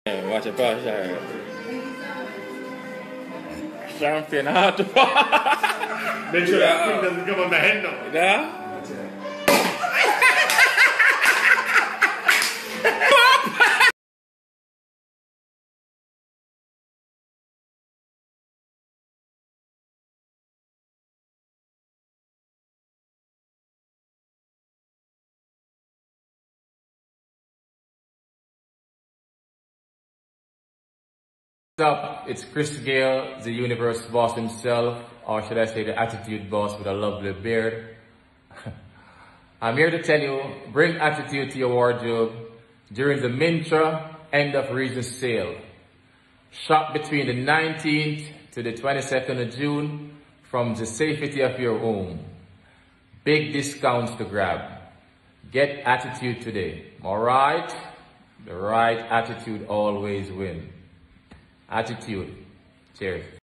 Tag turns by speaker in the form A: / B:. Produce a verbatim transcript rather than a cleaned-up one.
A: Watch it, watch it. Champion hard.
B: Make sure that thing doesn't come on the head now.
A: Yeah?
C: What's up? It's Chris Gayle, the universe boss himself, or should I say the attitude boss with a lovely beard. I'm here to tell you, bring attitude to your wardrobe during the Mintra end of region sale. Shop between the nineteenth to the twenty-second of June from the safety of your home. Big discounts to grab. Get attitude today, alright? The right attitude always wins. Attitude. Cheers.